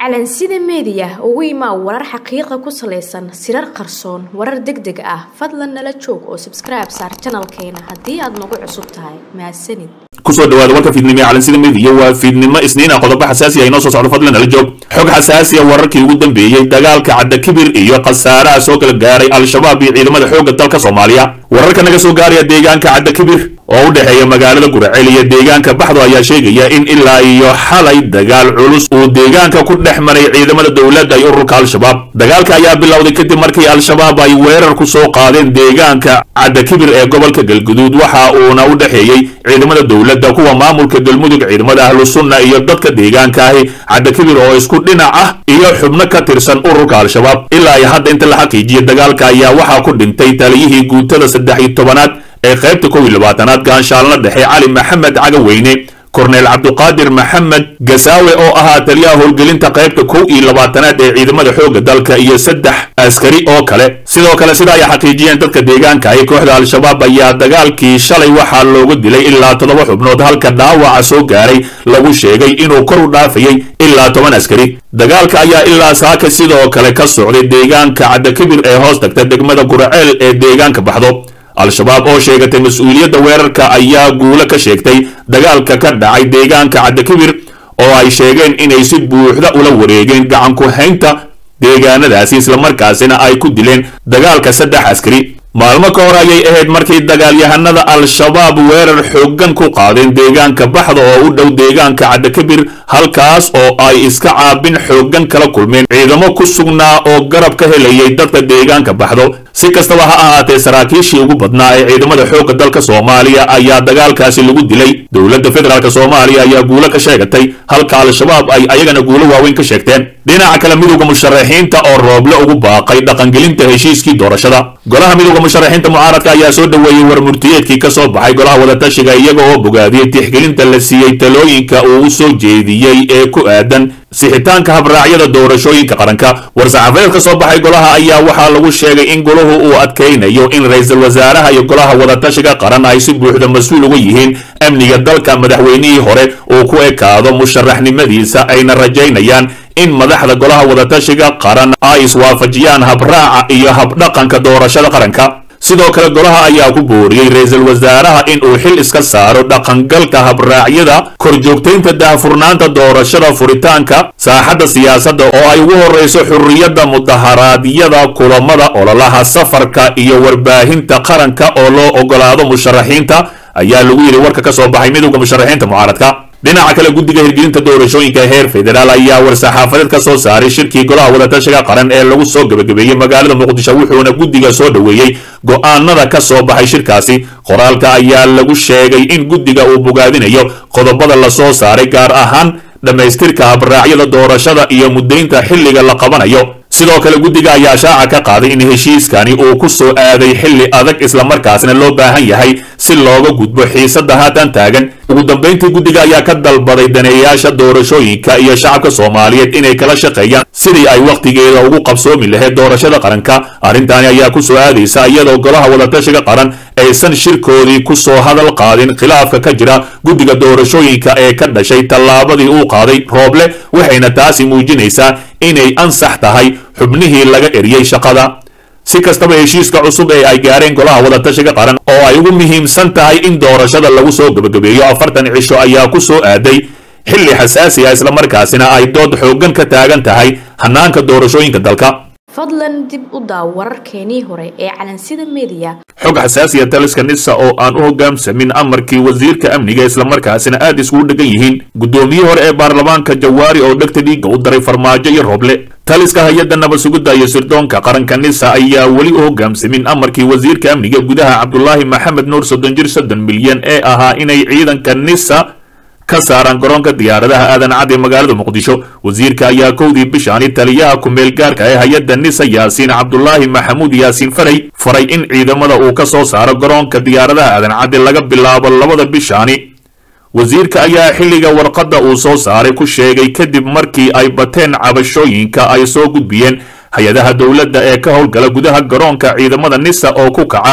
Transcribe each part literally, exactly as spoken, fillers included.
calansida media ugu imaa warar xaqiiqo ku saleysan sirar qarsoon warar degdeg ah fadlan nala joog oo subscribe saar channelkeena hadii aad nagu cusub tahay mahadsanid kusoo dhawaada warka fiidnimo calansida media waa fiidnimo isniina qodobo xasaasi ah inoo soo socdo fadlan nala joog xog xasaasi ah wararkii ugu dambeeyay dagaalka cadda kibir iyo qasaaraha soo kala gaaray al-shabaab iyo ciidamada xoogga dalka Soomaaliya wararka naga soo gaaraya deegaanka cadda kibir oo u dhaxeeya magaalada Guraceel iyo deegaanka Baxdo ayaa sheegaya in ilaa iyo xalay dagaal culus uu deegaanka ku dhexmaray ciidamada dawladda iyo ururka al-shabaab dagaalka ayaa bilowday kadib markii al-shabaab ay weerar ku soo qaadeen deegaanka cadda kibir ee gobolka Galgaduud waxa uuna u dhaxeeyay ciidamada dawladda kuwa maamulka galmudug ciidamada ahlu sunna iyo dadka deegaanka ah cadda kibir oo isku dhinac ah iyo xubno ka tirsan ururka al-shabaab ilaa iyo hadda inta la xaqiijiyay dagaalka ayaa waxa ku dhintay taliyihii guutada saddex iyo tobanaad ee qaybta kow iyo labaatanaad gaanshaalna dhexe cali maxamed cagaweyne korneel cabduqaadir maxamed gasaawe oo ahaa taliyaha howlgelinta qaybta kow iyo labaatanaad ee ciidamada xoogga dalka iyo saddex askari oo kale sidoo kale sida ay xaqiijiyeen dadka deegaanka ay kooxda al-shabaab ayaa dagaalkii shalay waxaa loogu dilay ilaa toddoba xubnood halka dhaawaca soo gaaray lagu sheegay inuu kor u dhaafayay ilaa toban askari dagaalka ayaa ilaa saaka sidoo kale ka socday deegaanka cadda kibir ee hoos tagta degmada Guraceel ee deegaanka Baxdo al-shabaab oo sheegatay mas'uuliyadda weerarka ayaa guulo ka sheegtay dagaalka ka dhacay deegaanka cadda kibir oo ay sheegeen inay si buuxda ula wareegeen gacan ku haynta deegaanadaasi isla markaasina ay ku dileen dagaalka saddex askari maalmo ka hor ayay ahayd markii dagaalyahanada al-shabaab weerar xooggan ku qaadeen deegaanka Baxdo oo u dhow deegaanka cadda kibir halkaas oo ay iska caabin xooggan kala kulmeen ciidamo ku sugnaa oo garab ka helayay dadka deegaanka Baxdo si kastaba ha ahaatee saraakiishii ugu badnaa ee ciidamada xoogga dalka Soomaaliya ayaa dagaalkaasi lagu dilay dawladda federaalka Soomaaliya ayaa guulo ka sheegatay halka al-shabaab ay ayagana guulo waaweyn ka sheegteen dhinaca kale midowga musharaxiinta oo rooble ugu baaqay dhaqangelinta heshiiskii doorashada golaha midowga musharaxiinta mucaaradka ayaa soo dhaweeyay warmurtiyeedkii ka soo baxay golaha wadatashiga iyaga oo bogaadiyay tixgelinta la siiyey talooyinka uu u soo jeediyey ee ku aadan sixitaanka habraacyada doorashooyinka qaranka war-saxaafadeed ka soo baxay golaha ayaa waxaa lagu sheegay in goluhu uu adkeynayo in ra'iisul wasaaraha iyo golaha wadatashiga qaran ay si buuxda mas'uul uga yihiin amniga dalka madaxweynihii hore uu ku ekaado musharaxnimadiisa ayna rajaynayaan in madaxda golaha wadatashiga qaran ay iswaafajiyaan habraaca iyo habdhaqanka doorashada qaranka sidoo kale golaha ayaa ku booriyay ra'iisul wasaaraha in uu xil iska saaro dhaqangalka habraacyada korjoogtaynta daahfurnaanta doorashada furitaanka saaxadda siyaasadda oo ay ugu horeyso xurriyadda mudaharaadyada kulamada ololaha safarka iyo warbaahinta qaranka oo loo ogolaado musharaxiinta ayaa lagu yiri warka ka soo baxay midowga musharaxiinta mucaaradka dhinaca kale guddiga hirgelinta doorashooyinka heer federaal ayaa war-saxaafadeed ka soo saaray shirkii golaha wadatashiga qaran ee lagu soo gabagabeeyey magaalada muqdisho wuxuuna guddiga soo dhaweeyey go'aanada ka soo baxay shirkaasi qoraalka ayaa lagu sheegay in guddiga uu bogaadinayo qodobada la soo saaray gaar ahaan dhamaystirka habraacyada doorashada iyo muddaynta xilliga la qabanayo sidoo kale guddiga ayaa shaaca ka qaaday in heshiiskani uu ku soo aaday xilli adag isla markaasna loo baahan yahay si looga gudbo xiisadda haatan taagan ugu dambeyntii guddiga ayaa ka dalbaday daneeyaasha doorashooyinka iyo shacabka Soomaaliyeed inay kala shaqeeyaan sidii ay waqtigeeda ugu qabsoomi lahayd doorashada qaranka arrintaani ayaa ku soo aadaysa iyadoo golaha wadatashiga qaran aysan shirkoodii ku soo hadal qaadin khilaafka ka jira guddiga doorashooyinka ee ka dhashay tallaabadii uu qaaday rooble waxayna taasi muujinaysaa inay ansax tahay xubnihii laga eriyay shaqada si kastaba heshiiska cusub ee ay gaareen golaha wadatashiga qaran oo ay ugu muhiimsan tahay in doorashada lagu soo gabagabeeyo afartan cisho ayaa ku soo aaday xilli xasaasi ah isla markaasina ay dood xooggan ka taagan tahay hanaanka doorashooyinka dalka fadlan dib u daaw wararkeenii hore ee calansida media xog xasaasiya taliska nisa oo aan u hoggaamsamin amarkii wasiirka amniga isla markaasina aad isugu dhagan yihiin guddoomiyihii hore ee baarlamaanka Jawaari oo dhagta dhiigga u daray farmaajo iyo Roble taliska hay'adda nabad sugidda iyo sirdoonka qaranka nisa ayaa weli u hoggaamsamin amarkii wasiirka amniga gudaha Cabdullaahi Maxamed Nuur soddon jir soddon milyan ee ahaa inay ciidanka nisa ka saaran garoonka diyaaradaha aadan cadi magaalada muqdisho wasiirka ayaa kowdii bishaani taliyaha ku meel gaarka ee hay'adda nisa yaasiin cabdullaahi maxamuud yaasiin faray faray in ciidamada uu ka soo saaro garoonka diyaaradaha aadan cadi laga bilaabo labada bishaani wasiirka ayaa xilliga warqadda uu soo saaray ku sheegay kadib markii ay bateen cabashooyinka ay soo gudbiyeen hay-adaha dawladda ee ka howlgala gudaha garoonka ciidamada nisa oo ku kaca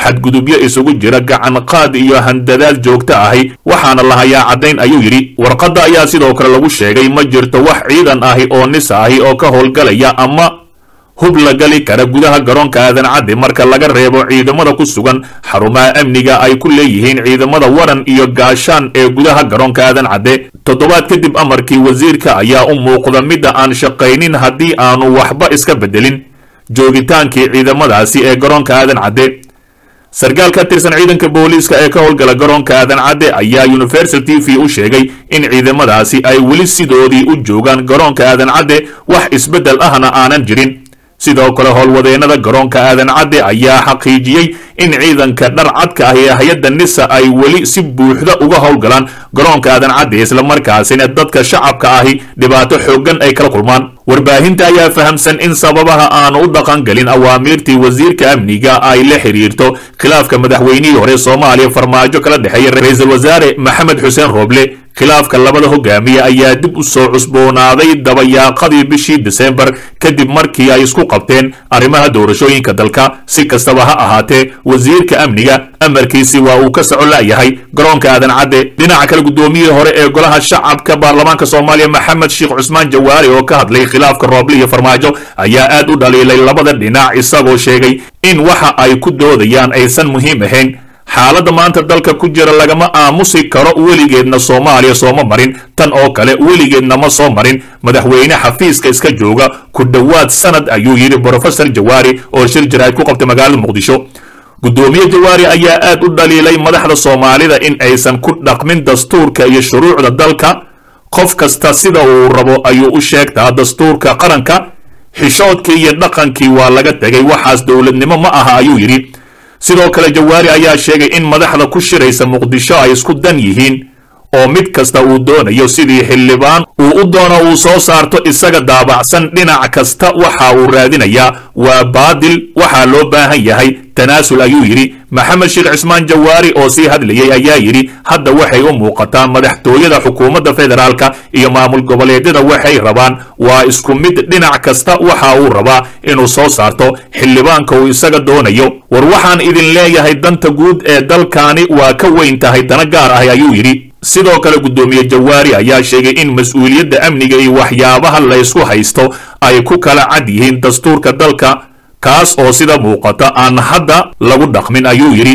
xadgudubyo isugu jira gacan qaad iyo handadaad joogto ahi waxaana la hayaa caddayn ayuu yidhi warqadda ayaa sidoo kale lagu sheegay ma jirto wax ciidan ahi oo nisa ahi oo ka howlgalaya ama hub la gali kara gudaha garoonka aadan cadde marka laga reebo ciidamada ku sugan xarumaha amniga ay ku leeyihiin ciidamada waran iyo gaashaan ee gudaha garoonka aadan cadde toddobaad kadib amarkii wasiirka ayaa u muuqda midda aan shaqaynin haddii aanu waxba iska bedelin joogitaankii ciidamadaasi ee garoonka aadan cadde sarkaal ka tirsan ciidanka booliiska ee ka howlgala garoonka aadan cadde ayaa universal t v u sheegay in ciidamadaasi ay weli sidoodii u joogaan garoonka aadan cadde wax isbeddel ahna aanan jirin sidoo kale howlwadeennada garoonka aadan cadde ayaa xaqiijiyey in ciidanka dhar cadka ah ee hay-adda nisa ay weli si buuxda uga howlgalaan garoonka aadan cadde islamarkaasina dadka shacabka ahi dhibaato xooggan ay kala kulmaan warbaahinta ayaa fahamsan in sababaha aanu u dhaqangelin awaamiirtii wasiirka amniga ay la xiriirto khilaafka madaxweynihii hore soomaaliya farmaajo kala dhexeeya ra-iisul wasaare maxamed xuseen rooble khilaafka labada hogaamiye ayaa dib u soo cusboonaaday dabayaaqadii bishii diseembar kadib markii ay isku qabteen arrimaha doorashooyinka dalka si kastaba ha ahaatee wasiirka amniga amarkiisi waa uu ka soco la'yahay garoonka aadan cadde dhinaca kale guddoomiyihii hore ee golaha shacabka baarlamaanka soomaaliya maxamed sheekh cusmaan jawaari oo ka hadlay khilaafka rooble iyo farmaajo ayaa aad u dhaliilay labada dhinac isagoo sheegay in waxa ay ku doodayaan aysan muhiim ahayn xaaladda maanta dalka ku jira lagama aamusi karo weligeedna soomaaliya sooma marin tan oo kale weligeedna ma soo marin madaxweyne xafiiska iska jooga ku dhowaad sanad ayuu yidhi brofesor jawaari oo shir jaraa'id ku qabtay magaalada muqdisho guddoomiye jawaari ayaa aad u dhaliilay madaxda soomaalida in aysan ku dhaqmin dastuurka iyo shuruucda dalka qof kasta sida uu rabo ayuu u sheegtaa dastuurka qaranka xishoodkii iyo dhaqankii waa laga tegay waxaas dowladnimo ma aha ayuu yidhi sidoo kale jawaari ayaa sheegay in madaxda ku shiraysa muqdisho ay isku dan yihiin oo mid kasta uu doonayo sidii xildhibaan uu u doono uu soo saarto isaga daabacsan dhinac kasta waxa uu raadinayaa waa baadil waxaa loo baahan yahay tanaasul ayuu yidhi maxamed sheekh cismaan jawaari oo sii hadlayay ayaa yidhi hadda waxay u muuqataa madaxtooyada xukuumadda federaalka iyo maamul goboleedyada waxay rabaan waa isku mid dhinac kasta waxa uu rabaa inuu soo saarto xildhibaanka uu isaga doonayo war waxaan idin leeyahay danta guud ee dalkaani waa ka weyn tahay dana gaar ah ayuu yidhi sidoo kale guddoomiye jawaari ayaa sheegay in mas-uuliyadda amniga iyo waxyaabaha laysku haysto ay ku kala cad yihiin dastuurka dalka kaas oo sida muuqata aan hadda lagu dhaqmin ayuu yidhi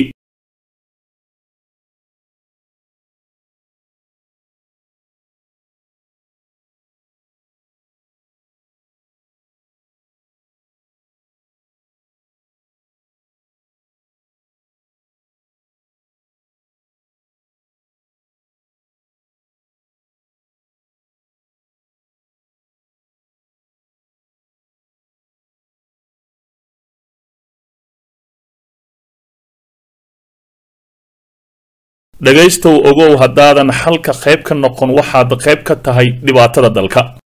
dhegaystow ogow haddaadan xalka qayb ka noqon waxaad qayb ka tahay dhibaatada dalka.